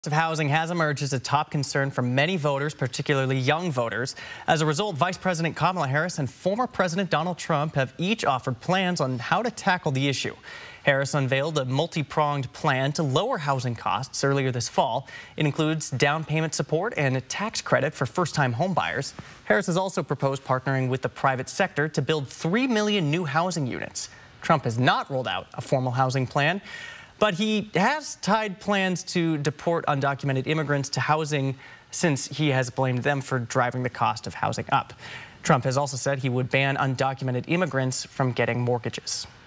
Of housing has emerged as a top concern for many voters, particularly young voters. As a result, Vice President Kamala Harris and former President Donald Trump have each offered plans on how to tackle the issue. Harris unveiled a multi-pronged plan to lower housing costs earlier this fall. It includes down payment support and a tax credit for first-time homebuyers. Harris has also proposed partnering with the private sector to build 3 million new housing units. Trump has not rolled out a formal housing plan, but he has tied plans to deport undocumented immigrants to housing since he has blamed them for driving the cost of housing up. Trump has also said he would ban undocumented immigrants from getting mortgages.